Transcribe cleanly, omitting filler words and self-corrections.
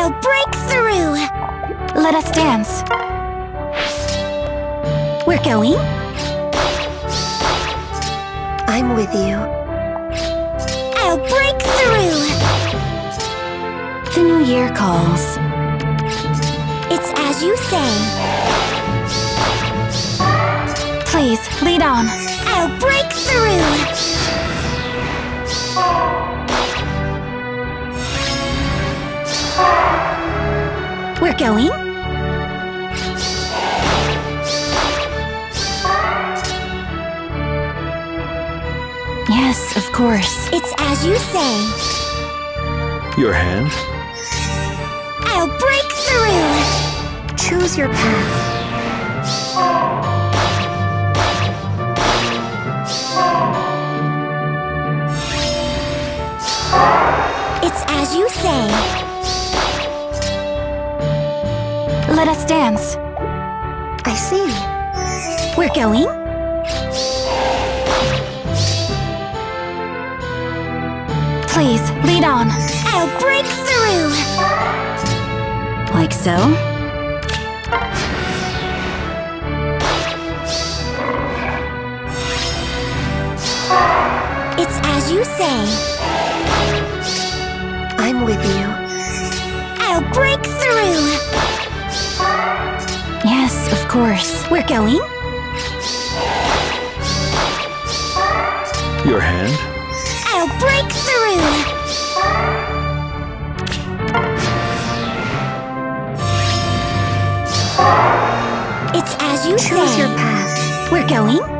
I'll break through! Let us dance. We're going? I'm with you. I'll break through! The new year calls. It's as you say. Please, lead on. I'll break through! We're going? Yes, of course. It's as you say. Your hand? I'll break through! Choose your path. It's as you say. Let us dance. I see. We're going? Please, lead on. I'll break through! Like so? It's as you say. I'm with you. I'll break through! Yes, of course. We're going? Your hand? I'll break through! It's as you say. Choose your path. We're going?